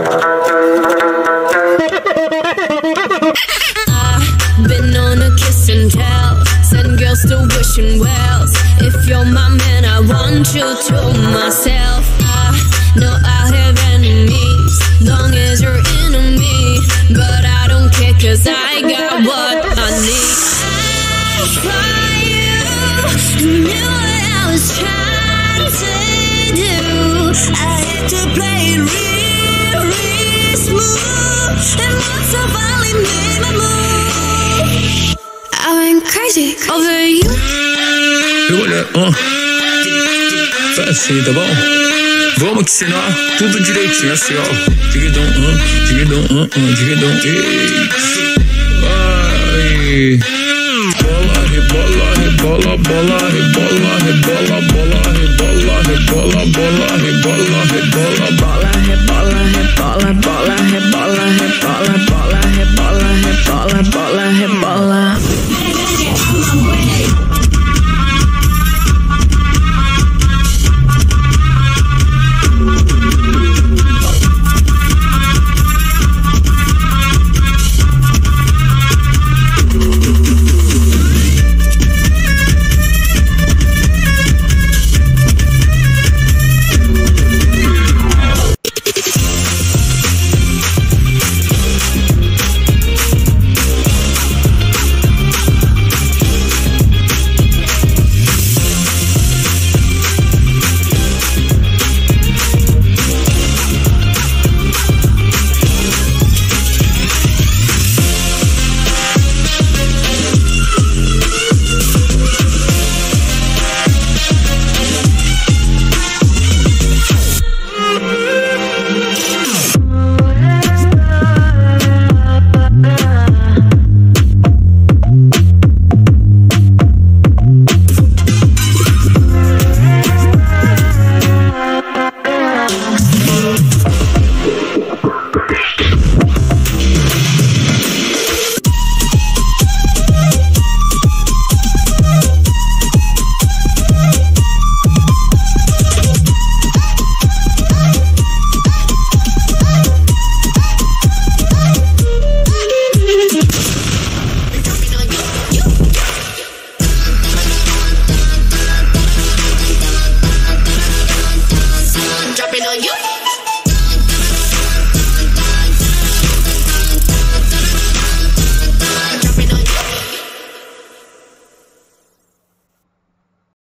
Been on a kiss and tell, send girls still wishing wells. If you're my man, I want you to myself. I know I have enemies, long as you're enemy, but I don't care 'cause I got what I need. I for you, knew what I was trying to do. I had to play it real, real smooth, and once I finally made my move, I went crazy over you. Olha, assim, tá bom? Vamos que ensinar tudo direitinho, assim, ó. Digidão, digidão, digidão, vai. Bola, rebola, rebola, bola, rebola, rebola, bola, rebola, rebola, bola, rebola, rebola,